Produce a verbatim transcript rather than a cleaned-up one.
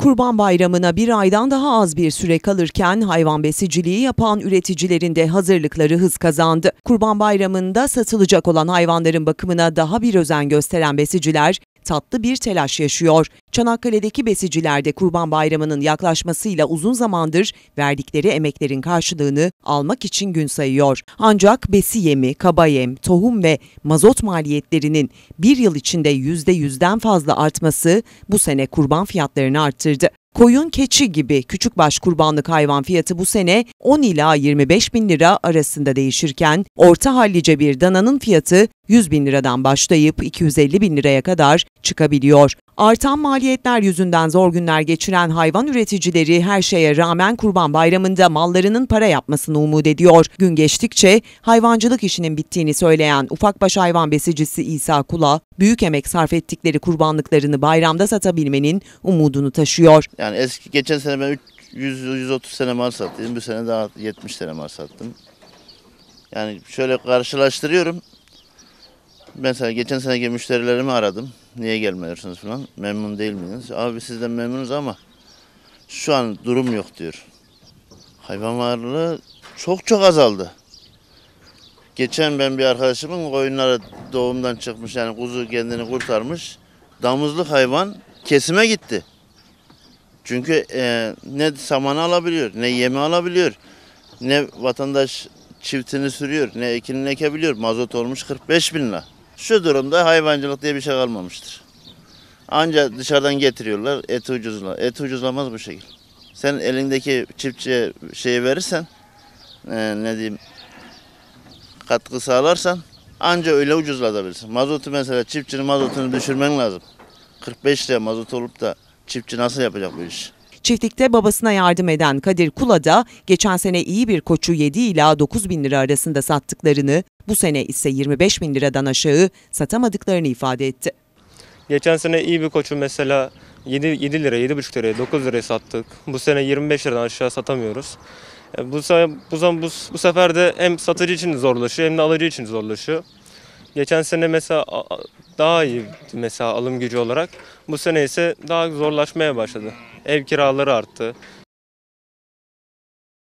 Kurban Bayramı'na bir aydan daha az bir süre kalırken hayvan besiciliği yapan üreticilerin de hazırlıkları hız kazandı. Kurban Bayramı'nda satılacak olan hayvanların bakımına daha bir özen gösteren besiciler tatlı bir telaş yaşıyor. Çanakkale'deki besiciler de Kurban Bayramı'nın yaklaşmasıyla uzun zamandır verdikleri emeklerin karşılığını almak için gün sayıyor. Ancak besi yemi, kaba yem, tohum ve mazot maliyetlerinin bir yıl içinde yüzde yüzden fazla artması bu sene kurban fiyatlarını arttırdı. Koyun, keçi gibi küçükbaş kurbanlık hayvan fiyatı bu sene on ila yirmi beş bin lira arasında değişirken orta hallice bir dananın fiyatı yüz bin liradan başlayıp iki yüz elli bin liraya kadar çıkabiliyor. Artan maliyetler yüzünden zor günler geçiren hayvan üreticileri her şeye rağmen Kurban Bayramı'nda mallarının para yapmasını umut ediyor. Gün geçtikçe hayvancılık işinin bittiğini söyleyen ufakbaş hayvan besicisi İsa Kula, büyük emek sarf ettikleri kurbanlıklarını bayramda satabilmenin umudunu taşıyor. Yani eski geçen sene ben yüz yüz otuz sene mal sattım. Bu sene daha yetmiş sene mal sattım. Yani şöyle karşılaştırıyorum. Mesela geçen seneki müşterilerimi aradım. Niye gelmiyorsunuz falan. Memnun değil miydiniz? Abi sizden memnunuz ama şu an durum yok diyor. Hayvan varlığı çok çok azaldı. Geçen ben bir arkadaşımın koyunları doğumdan çıkmış, yani kuzu kendini kurtarmış. Damızlık hayvan kesime gitti. Çünkü e, ne samanı alabiliyor, ne yemi alabiliyor, ne vatandaş çiftini sürüyor, ne ekinini ekebiliyor. Mazot olmuş kırk beş bin lira. Şu durumda hayvancılık diye bir şey kalmamıştır. Ancak dışarıdan getiriyorlar, eti ucuzlar. Eti ucuzlamaz bu şekilde. Sen elindeki çiftçiye şeyi verirsen, e, ne diyeyim, katkı sağlarsan ancak öyle ucuzlatabilirsin. Mazotu mesela, çiftçinin mazotunu düşürmen lazım. kırk beş liraya mazot olup da çiftçi nasıl yapacak bu iş? Çiftlikte babasına yardım eden Kadir Kula da geçen sene iyi bir koçu yedi ila dokuz bin lira arasında sattıklarını, bu sene ise yirmi beş bin liradan aşağı satamadıklarını ifade etti. Geçen sene iyi bir koçu mesela yedi, yedi lira, yedi buçuk liraya, dokuz liraya sattık. Bu sene yirmi beş liradan aşağı satamıyoruz. Bu, bu, bu, bu sefer de hem satıcı için zorlaşıyor hem de alıcı için zorlaşıyor. Geçen sene mesela daha iyi mesela alım gücü olarak, bu sene ise daha zorlaşmaya başladı. Ev kiraları arttı.